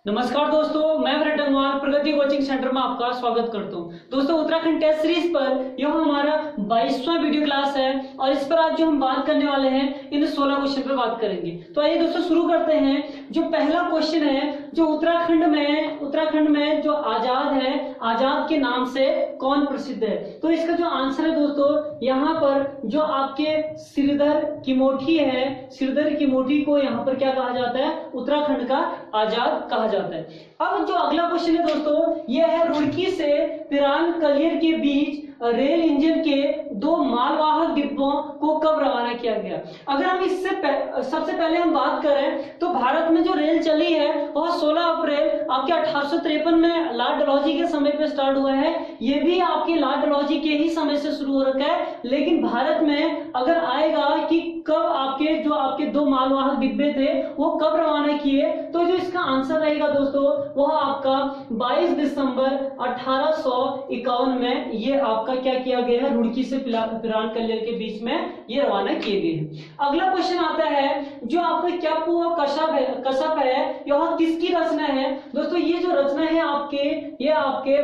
नमस्कार दोस्तों, मैं रटनवाल प्रगति कोचिंग सेंटर में आपका स्वागत करता हूं। दोस्तों, उत्तराखंड टेस्ट सीरीज पर यह हमारा 22वां वीडियो क्लास है और इस पर आज जो हम बात करने वाले हैं इन 16 क्वेश्चन पर बात करेंगे। तो आइए दोस्तों शुरू करते हैं। जो पहला क्वेश्चन है, जो उत्तराखंड में जो आजाद है, आजाद के नाम से कौन प्रसिद्ध है? तो इसका जो आंसर है दोस्तों, यहाँ पर जो आपके श्रीधर किमोठी है, श्रीधर किमोठी को यहाँ पर क्या कहा जाता है? उत्तराखंड का आजाद कहा जाता है। अब जो अगला क्वेश्चन है दोस्तों, यह है रुड़की से पिरान कलियर के बीच रेल इंजन के 2 मालवाहक डिब्बों को कब रवाना किया गया? अगर हम इससे सबसे पहले हम बात करें तो भारत में जो रेल चली है वह 16 अप्रैल आपके 1853 में लॉर्ड डलहौजी के समय पे स्टार्ट हुआ है। ये भी आपके लॉर्ड डलहौजी के ही समय से शुरू हो रखा है, लेकिन भारत में अगर आएगा कि कब आपके 2 मालवाहक डिब्बे थे वो कब रवाना किए, तो जो इसका आंसर रहेगा दोस्तों वह आपका 22 दिसंबर 1851 में ये आपका क्या किया गया है? रुड़की से पिरान कलियर के बीच में ये रवाना किए गए हैं। अगला क्वेश्चन आता है, जो आपका क्या कश्यप है, यह किसकी रचना है? दोस्तों, ये जो रचना है ये आपके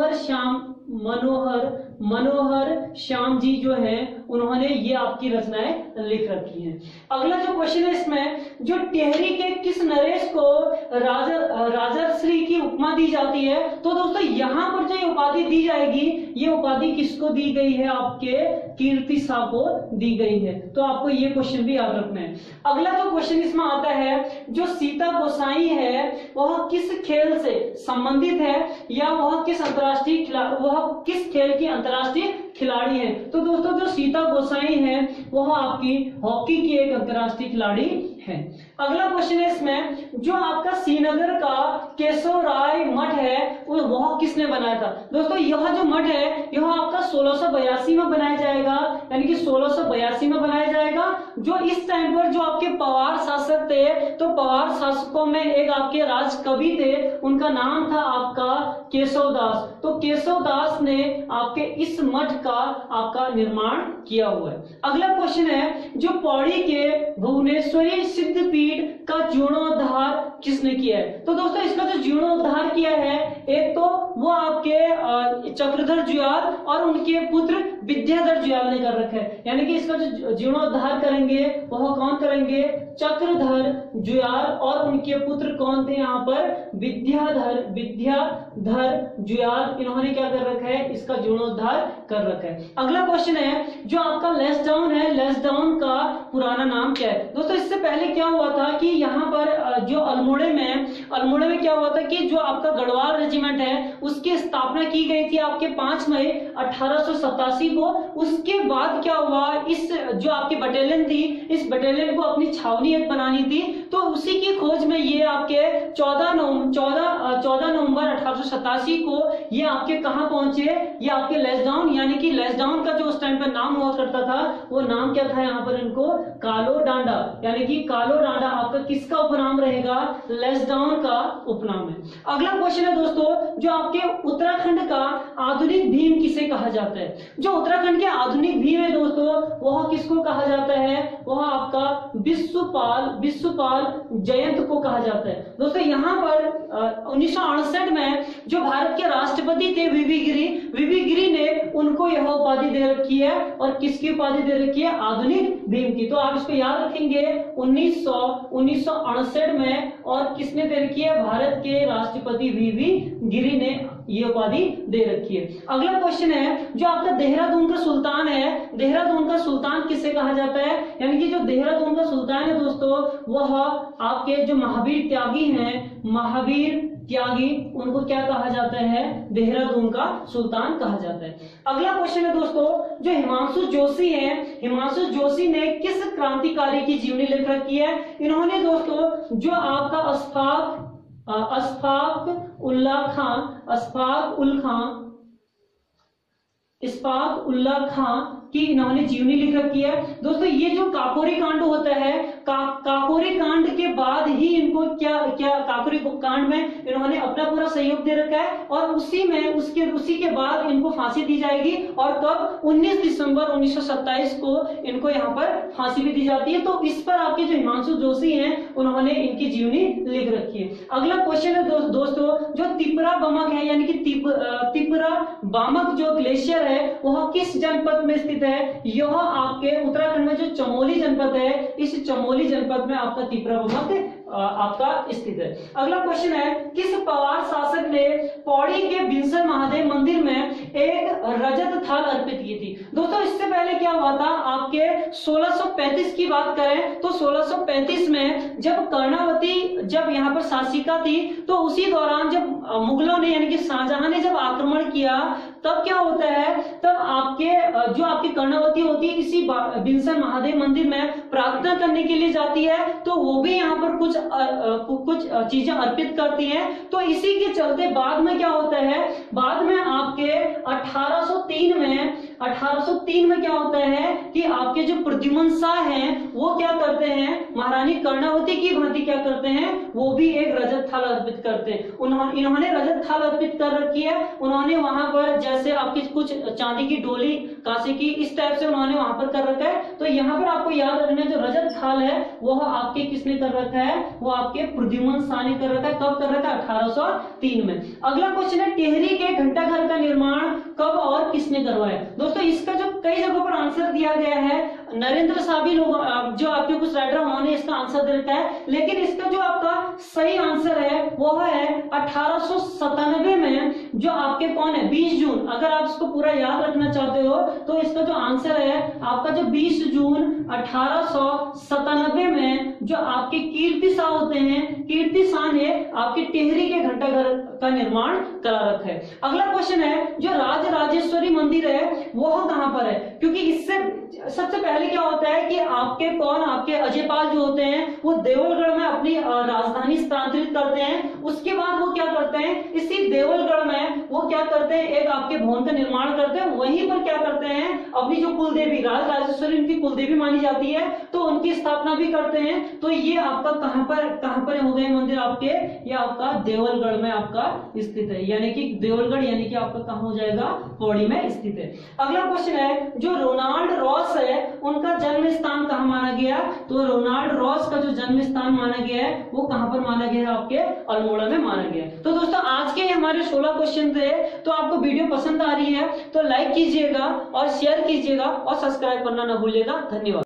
मनोहर श्याम जी जो हैं, उन्होंने ये आपकी रचनाएं लिख रखी हैं। अगला जो क्वेश्चन है इसमें, जो टिहरी के किस नरेश को राजर्षि की उपमा दी जाती है? तो दोस्तों यहाँ पर जो ये उपाधि दी जाएगी, ये उपाधि किसको दी गई है? आपके कीर्ति शाह को दी गई है। तो आपको ये क्वेश्चन भी याद रखना है। अगला जो क्वेश्चन इसमें आता है, जो सीता गोसाई है वह किस खेल से संबंधित है, या वह किस खेल की अंतर्राष्ट्रीय खिलाड़ी है? तो दोस्तों, जो सीता गोसाई है वह आपकी हॉकी की एक अंतर्राष्ट्रीय खिलाड़ी है। अगला क्वेश्चन है इसमें, जो आपका श्रीनगर का केशव राय मठ है वह किसने बनाया था? दोस्तों, यह जो मठ है यह आपका 1682 में बनाया जाएगा, यानी कि 1682 में बनाया जाएगा। जो इस टाइम पर जो आपके पवार शासक थे, तो पवार शासकों में एक आपके राज कवि थे, उनका नाम था आपका केशव दास। तो केशव दास ने आपके इस मठ का आपका निर्माण किया हुआ है। अगला क्वेश्चन है, जो पौड़ी के भुवनेश्वरी सिद्धपीठ का जीर्णोद्धार किसने किया है? तो दोस्तों, इसका जो जीर्णोद्धार किया है, एक तो वो आपके चक्रधर जुयाल और उनके पुत्र विद्याधर जुयाल ने कर रखा है। यानी कि इसका जो जीर्णोद्धार करेंगे वह कौन करेंगे? चक्रधर जुयाल, और उनके पुत्र कौन थे यहाँ पर? विद्याधर जुयाल। इन्होंने क्या कर रखा है? इसका जीर्णोद्धार कर रखा है। अगला क्वेश्चन है, जो आपका लैंसडाउन है, लैंसडाउन का पुराना नाम क्या है? दोस्तों, इससे पहले क्या हुआ था कि यहाँ पर जो अल्मोड़े में क्या हुआ था कि जो आपका गढ़वाल रेजिमेंट है उसकी स्थापना की गई थी आपके 5 मई 1887 को। उसके बाद क्या हुआ, इस जो आपकी बटालियन थी, इस बटालियन को अपनी छावनी एक बनानी थी, तो उसी की खोज में ये आपके 14 नवंबर 1887 को ये आपके कहां पहुंचे? ये आपके लैंसडाउन, यानी कि लैंसडाउन का जो उस टाइम पर नाम हुआ करता था वो नाम क्या था यहाँ पर? इनको कालो डांडा, यानी कि कालो डांडा आपका किसका उपनाम रहेगा? लैंसडाउन का उपनाम है। अगला क्वेश्चन है दोस्तों, जो आपके उत्तराखंड का आधुनिक भीम किसे कहा जाता है? जो उत्तराखंड के आधुनिक भीम है दोस्तों, वह किसको कहा जाता है? वह आपका विश्वपाल जयंत को कहा जाता है। दोस्तों, यहाँ पर 1968 में जो भारत के राष्ट्रपति थे वीवी गिरी ने उनको यह उपाधि दे रखी है, और किसकी उपाधि दे रखी है? आधुनिक भीम की। तो आप इसको याद रखेंगे, 1968 में, और किसने दे रखी है? भारत के राष्ट्रपति वीवी गिरी ने ये उपाधि दे रखी है। अगला क्वेश्चन है, जो आपका देहरादून का सुल्तान है, देहरादून का सुल्तान किसे कहा जाता है? यानी कि जो देहरादून का सुल्तान है दोस्तों, वह आपके जो महावीर त्यागी हैं, उनको क्या कहा जाता है? देहरादून का सुल्तान कहा जाता है। अगला क्वेश्चन है दोस्तों, जो हिमांशु जोशी ने किस क्रांतिकारी की जीवनी लिख रखी है? इन्होंने दोस्तों जो आपका अशफाक उल्ला खां की इन्होंने जीवनी लिख रखी है। दोस्तों, ये जो काकोरी कांड होता है, काकोरी कांड के बाद ही इनको को क्या क्या काकोरी कांड में इन्होंने अपना पूरा सहयोग दे रखा है, और उसी में उसी के बाद इनको फांसी दी जाएगी। और कब 19 दिसंबर 1927 को इनको यहाँ पर फांसी भी दी जाती है। तो इस पर आपके जो हिमांशु जोशी हैं उन्होंने इनकी जीवनी लिख रखी है। अगला क्वेश्चन है दोस्तों, जो तिपरा बमक है यानी कि तिपरा बामक जो ग्लेशियर है वह किस जनपद में स्थित है? यह आपके उत्तराखंड में जो चमोली जनपद है, इस चमोली जनपद में आपका तिपरा बमक आपका स्थित है। अगला क्वेश्चन है, किस पवार शासक ने पौड़ी के बिनसर महादेव मंदिर में एक रजत थाल अर्पित की थी? दोस्तों इससे पहले क्या हुआ था, आपके 1635 की बात करें तो 1635 में जब कर्णावती जब यहाँ पर शासिका थी, तो उसी दौरान जब मुगलों ने यानी कि शाहजहां ने जब आक्रमण किया, तब क्या होता है, तब आपके जो आपकी कर्णावती होती है इसी बिनसर महादेव मंदिर में प्रार्थना करने के लिए जाती है, तो वो भी यहाँ पर कुछ चीजें अर्पित करती हैं। तो इसी के चलते बाद में क्या होता है, बाद में आपके 1803 में क्या होता है कि आपके जो प्रद्युम्न शाह हैं वो क्या करते हैं, महारानी कर्णावती की भांति क्या करते हैं, वो भी एक रजत थाल अर्पित करते हैं। इन्होंने रजत थाल अर्पित कर रखी है। उन्होंने वहां पर जैसे आपकी कुछ चांदी की डोली कांसे की इस टाइप से उन्होंने वहां पर कर रखा है। तो यहाँ पर आपको याद रखना जो रजत थाल है वह आपके किसने कर रखा है, वो आपके प्रद्युम्न शाह ने कर रखा है। कब कर रखा है? 1803 में। अगला क्वेश्चन है, टिहरी के घंटाघर का निर्माण कब और किसने करवाया? दोस्तों इसका जो कई जगहों पर आंसर दिया गया है, नरेंद्र साहबी लोग जो आपके कुछ राइटर उन्होंने इसका आंसर दे रखा है, लेकिन इसका जो आपका सही आंसर है वो है 1897 में। जो आपके कौन है, 20 जून। अगर आप इसको पूरा याद रखना चाहते हो तो इसका जो आंसर है आपका जो 20 जून 1897 में जो आपके कीर्ति शाह होते हैं, कीर्ति शाह ने आपके टिहरी के घंटाघर का निर्माण करा रखा है। अगला क्वेश्चन है, जो राजराजेश्वरी मंदिर है वह कहां पर है? क्योंकि इससे सबसे पहले क्या होता है कि आपके अजयपाल जो होते हैं वो देवलगढ़ में अपनी राजधानी स्थानांतरित करते हैं। उसके बाद वो क्या करते हैं, इसी देवलगढ़ में वो क्या करते हैं, एक आपके भवन का निर्माण करते हैं। वहीं पर क्या करते हैं, अपनी जो कुलदेवी राजराजेश्वरी उनकी कुलदेवी मानी जाती है, तो उनकी स्थापना भी करते हैं। तो ये आपका कहां पर हो गए मंदिर आपके, ये आपका देवलगढ़ में आपका स्थित है, यानी कि देवलगढ़ यानी कि आपका कहां हो जाएगा, पौड़ी में स्थित है। अगला क्वेश्चन है, जो रोनाल्ड रॉस है उनका जन्म स्थान कहां माना गया? तो रोनाल्ड रॉस का जो जन्म स्थान माना गया है वो कहां पर माना गया है, आपके अल्मोड़ा में माना गया है। तो दोस्तों आज के हमारे 16 क्वेश्चन थे। तो आपको वीडियो पसंद आ रही है तो लाइक कीजिएगा और शेयर कीजिएगा और सब्सक्राइब करना ना भूलिएगा। धन्यवाद।